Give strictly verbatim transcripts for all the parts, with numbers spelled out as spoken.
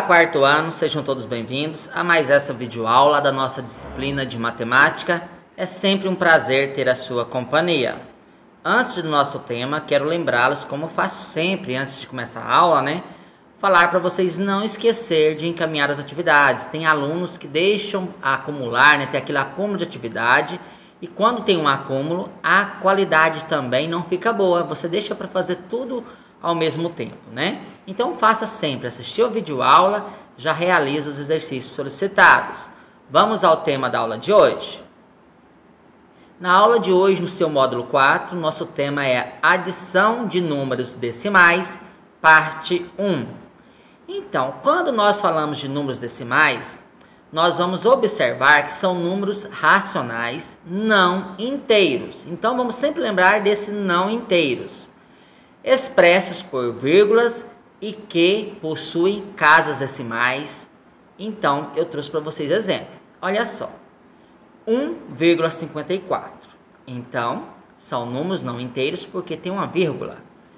quarto ano, sejam todos bem-vindos a mais essa videoaula da nossa disciplina de matemática. É sempre um prazer ter a sua companhia. Antes do nosso tema, quero lembrá-los, como eu faço sempre antes de começar a aula, né? Falar para vocês não esquecer de encaminhar as atividades. Tem alunos que deixam acumular, né? Tem aquele acúmulo de atividade. E quando tem um acúmulo, a qualidade também não fica boa. Você deixa para fazer tudo ao mesmo tempo, né? Então faça sempre, assistir a videoaula, já realiza os exercícios solicitados. Vamos ao tema da aula de hoje. Na aula de hoje, no seu módulo quatro, nosso tema é adição de números decimais, parte um. Então, quando nós falamos de números decimais, nós vamos observar que são números racionais não inteiros. Então, vamos sempre lembrar desse não inteiros, expressos por vírgulas e que possuem casas decimais. Então, eu trouxe para vocês exemplo. Olha só, um vírgula cinquenta e quatro. Então, são números não inteiros porque tem uma vírgula.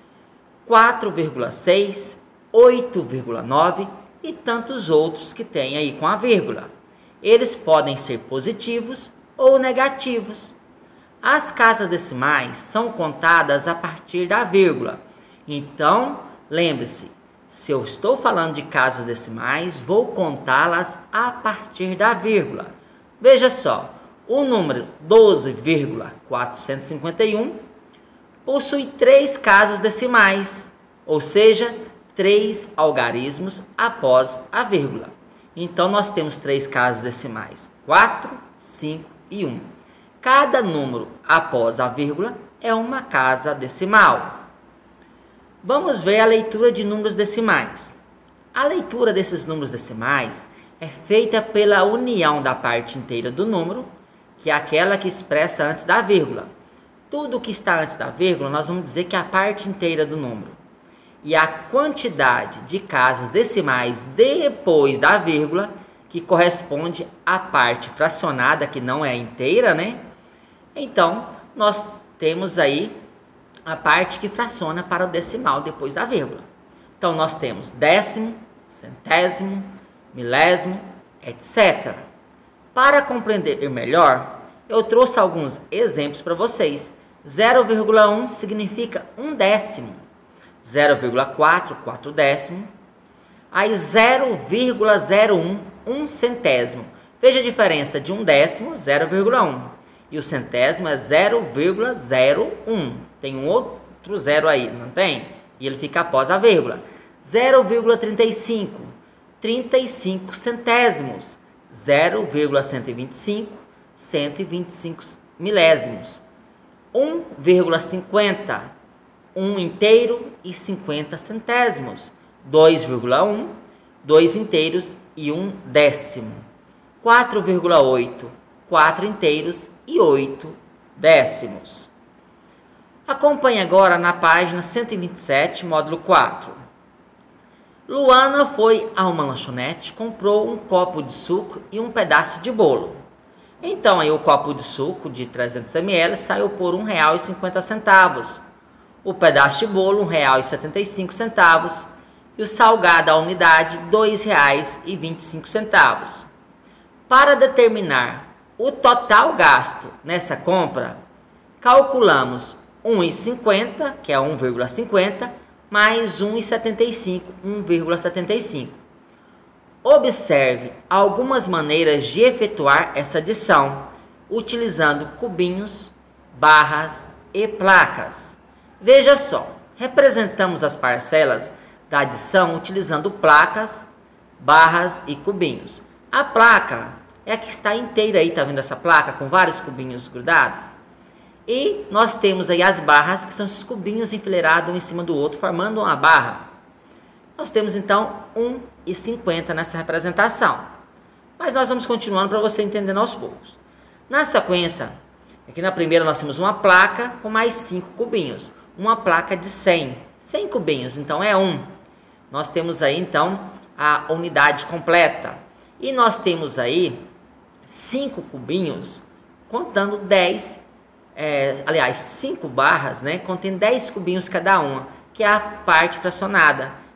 quatro vírgula seis, oito vírgula nove e tantos outros que tem aí com a vírgula. Eles podem ser positivos ou negativos. As casas decimais são contadas a partir da vírgula. Então, lembre-se, se eu estou falando de casas decimais, vou contá-las a partir da vírgula. Veja só, o número doze vírgula quatrocentos e cinquenta e um possui três casas decimais, ou seja, três algarismos após a vírgula. Então, nós temos três casas decimais, quatro, cinco e um. Cada número após a vírgula é uma casa decimal. Vamos ver a leitura de números decimais. A leitura desses números decimais é feita pela união da parte inteira do número, que é aquela que expressa antes da vírgula. Tudo que está antes da vírgula, nós vamos dizer que é a parte inteira do número. E a quantidade de casas decimais depois da vírgula, que corresponde à parte fracionada, que não é inteira, né? Então, nós temos aí a parte que fraciona para o decimal depois da vírgula. Então, nós temos décimo, centésimo, milésimo, etcétera. Para compreender melhor, eu trouxe alguns exemplos para vocês. zero vírgula um significa um décimo. zero vírgula quatro, quatro décimo. Aí zero vírgula zero um, um centésimo. Veja a diferença de um décimo, zero vírgula um. E o centésimo é zero vírgula zero um. Tem um outro zero aí, não tem? E ele fica após a vírgula. zero vírgula trinta e cinco, trinta e cinco centésimos. zero vírgula cento e vinte e cinco, cento e vinte e cinco milésimos. um vírgula cinquenta, um inteiro e cinquenta centésimos. dois vírgula um, dois inteiros e um décimo. quatro vírgula oito, quatro inteiros e oito décimos. Acompanhe agora na página cento e vinte e sete, módulo quatro. Luana foi a uma lanchonete, comprou um copo de suco e um pedaço de bolo. Então, aí o copo de suco de trezentos mililitros saiu por um real e cinquenta centavos. O pedaço de bolo, um real e setenta e cinco centavos. E o salgado, a unidade, dois reais e vinte e cinco centavos. Para determinar o total gasto nessa compra, calculamos um real e cinquenta, que é um vírgula cinquenta, mais um real e setenta e cinco, um vírgula setenta e cinco. Observe algumas maneiras de efetuar essa adição, utilizando cubinhos, barras e placas. Veja só, representamos as parcelas da adição utilizando placas, barras e cubinhos. A placa é a que está inteira aí, tá vendo essa placa com vários cubinhos grudados? E nós temos aí as barras, que são esses cubinhos enfileirados um em cima do outro, formando uma barra. Nós temos então um real e cinquenta nessa representação. Mas nós vamos continuando para você entendendo aos poucos. Na sequência, aqui na primeira nós temos uma placa com mais cinco cubinhos. Uma placa de cem. cem cubinhos, então é um. Nós temos aí então a unidade completa. E nós temos aí cinco cubinhos contando dez, é, aliás, cinco barras, né, contendo dez cubinhos cada uma, que é a parte fracionada.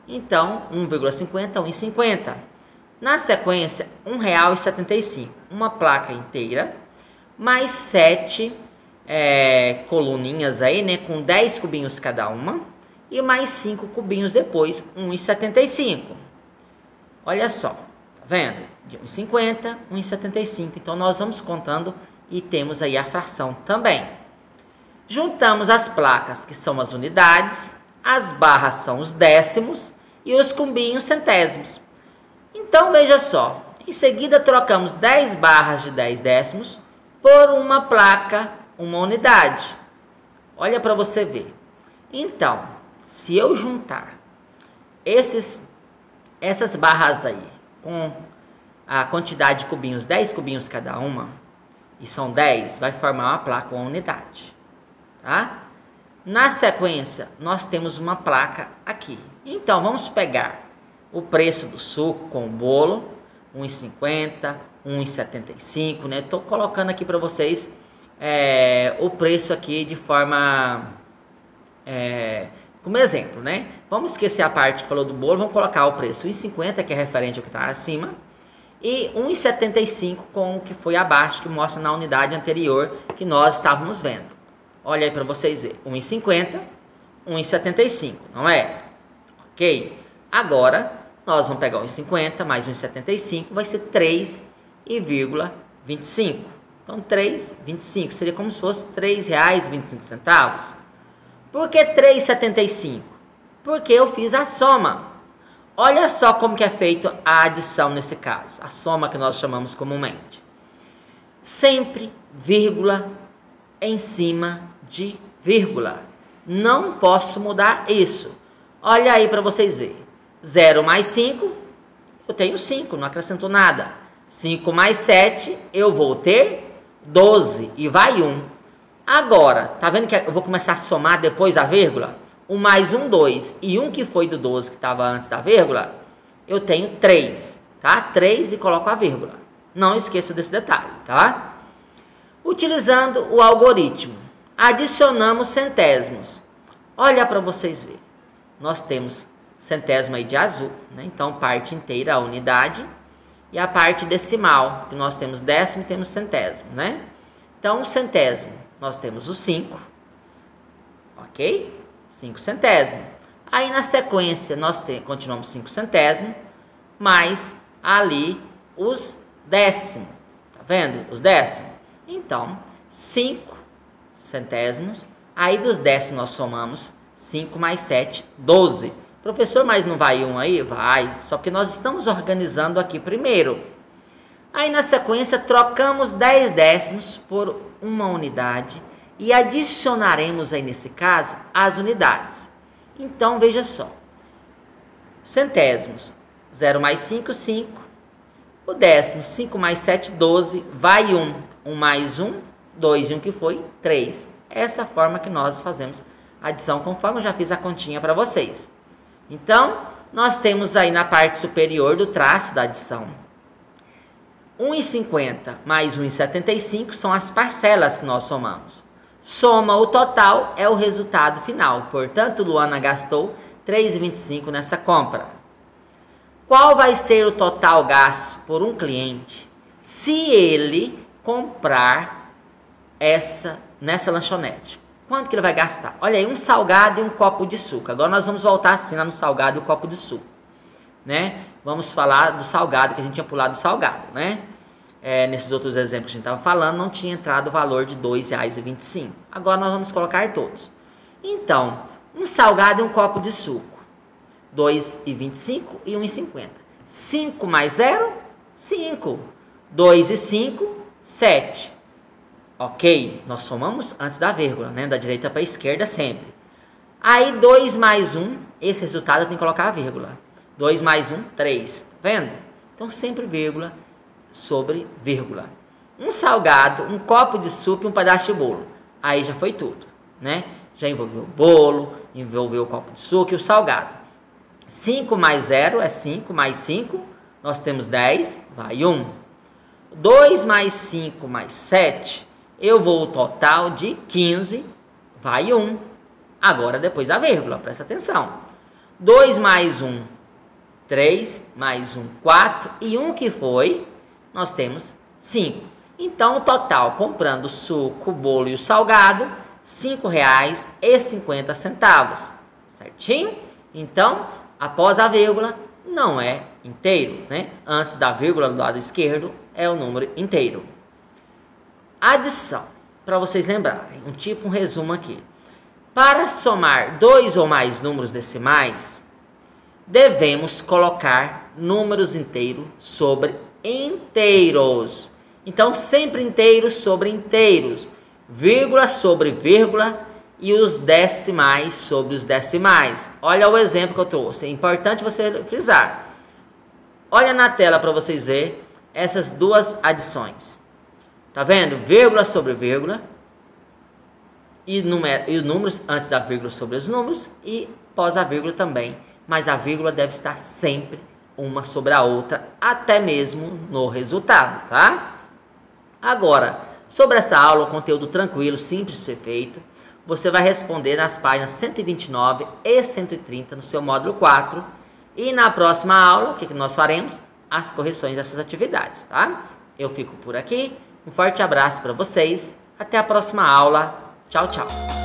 Então, um vírgula cinquenta, um real e cinquenta. Na sequência, um real e setenta e cinco. Uma placa inteira, mais sete é, coluninhas aí, né? Com dez cubinhos cada uma. E mais cinco cubinhos depois, um real e setenta e cinco. Olha só, tá vendo? De um real e cinquenta, um real e setenta e cinco. Então, nós vamos contando e temos aí a fração também. Juntamos as placas, que são as unidades, as barras são os décimos e os cubinhos centésimos. Então, veja só, em seguida trocamos dez barras de dez décimos por uma placa, uma unidade. Olha para você ver. Então, se eu juntar esses, essas barras aí com a quantidade de cubinhos, dez cubinhos cada uma, e são dez, vai formar uma placa, uma unidade. Tá? Na sequência, nós temos uma placa aqui. Então, vamos pegar o preço do suco com o bolo, um real e cinquenta, um real e setenta e cinco, né? Estou colocando aqui para vocês é, o preço aqui de forma, é, como exemplo, né? Vamos esquecer a parte que falou do bolo, vamos colocar o preço um real e cinquenta, que é referente ao que está acima, e um real e setenta e cinco com o que foi abaixo, que mostra na unidade anterior que nós estávamos vendo. Olha aí para vocês verem, um real e cinquenta, um real e setenta e cinco, não é? Ok? Agora, nós vamos pegar um real e cinquenta mais um real e setenta e cinco, vai ser três vírgula vinte e cinco. Então, três vírgula vinte e cinco seria como se fosse três reais e vinte e cinco centavos. Por que três reais e setenta e cinco? Porque eu fiz a soma. Olha só como que é feita a adição nesse caso, a soma que nós chamamos comumente. Sempre vírgula em cima de vírgula. Não posso mudar isso. Olha aí para vocês verem. zero mais cinco, eu tenho cinco, não acrescentou nada. cinco mais sete, eu vou ter doze e vai um. Agora, tá vendo que eu vou começar a somar depois a vírgula? um mais um, dois. E um que foi do doze, que estava antes da vírgula, eu tenho três, tá? três e coloco a vírgula. Não esqueça desse detalhe, tá? Utilizando o algoritmo, adicionamos centésimos. Olha para vocês verem. Nós temos centésimo aí de azul, né? Então parte inteira a unidade e a parte decimal, que nós temos décimo e temos centésimo, né? Então, centésimo, nós temos o cinco, ok? cinco centésimos. Aí na sequência nós tem, continuamos cinco centésimos, mais ali os décimos, tá vendo? Os décimos. Então, cinco centésimos, aí dos décimos nós somamos cinco mais sete, doze. Professor, mas não vai um aí? Vai, só que nós estamos organizando aqui primeiro. Aí na sequência trocamos dez décimos por uma unidade e adicionaremos aí nesse caso as unidades. Então veja só, centésimos, zero mais cinco, cinco, o décimo, cinco mais sete, doze, vai um, um mais um, dois e um que foi, três. Essa forma que nós fazemos a adição, conforme eu já fiz a continha para vocês. Então, nós temos aí na parte superior do traço da adição, um real e cinquenta mais um real e setenta e cinco são as parcelas que nós somamos. Soma o total é o resultado final. Portanto, Luana gastou três reais e vinte e cinco nessa compra. Qual vai ser o total gasto por um cliente se ele comprar essa nessa lanchonete? Quanto que ele vai gastar? Olha aí, um salgado e um copo de suco. Agora nós vamos voltar assim lá no salgado e o copo de suco, né? Vamos falar do salgado, que a gente tinha pulado do salgado, né? É, nesses outros exemplos que a gente estava falando, não tinha entrado o valor de dois reais e vinte e cinco. Agora nós vamos colocar todos. Então, um salgado e um copo de suco. dois reais e vinte e cinco e um real e cinquenta. cinco mais zero, cinco. dois e cinco, sete. Ok, nós somamos antes da vírgula, né? Da direita para a esquerda sempre. Aí dois mais um, esse resultado tem que colocar a vírgula. dois mais um, três. Tá vendo? Então sempre vírgula sobre vírgula. Um salgado, um copo de suco e um pedaço de bolo. Aí já foi tudo, né? Já envolveu o bolo, envolveu o copo de suco e o salgado. cinco mais zero é cinco, mais cinco, nós temos dez, vai um. dois mais cinco mais sete, eu vou o total de quinze, vai um. Agora depois a vírgula, presta atenção. dois mais um, três, mais um, quatro, e um que foi, nós temos cinco. Então, o total, comprando o suco, o bolo e o salgado, cinco reais e cinquenta centavos, certinho? Então, após a vírgula, não é inteiro, né? Antes da vírgula do lado esquerdo, é o número inteiro. Adição, para vocês lembrarem, um tipo, um resumo aqui. Para somar dois ou mais números decimais, devemos colocar números inteiros sobre inteiros. Então, sempre inteiros sobre inteiros, vírgula sobre vírgula e os decimais sobre os decimais. Olha o exemplo que eu trouxe, é importante você frisar. Olha na tela para vocês verem essas duas adições. Tá vendo? Vírgula sobre vírgula e, número, e números antes da vírgula sobre os números e pós a vírgula também. Mas a vírgula deve estar sempre uma sobre a outra, até mesmo no resultado, tá? Agora, sobre essa aula, um conteúdo tranquilo, simples de ser feito, você vai responder nas páginas cento e vinte e nove e cento e trinta no seu módulo quatro. E na próxima aula, o que nós faremos? As correções dessas atividades, tá? Eu fico por aqui. Um forte abraço para vocês. Até a próxima aula. Tchau, tchau.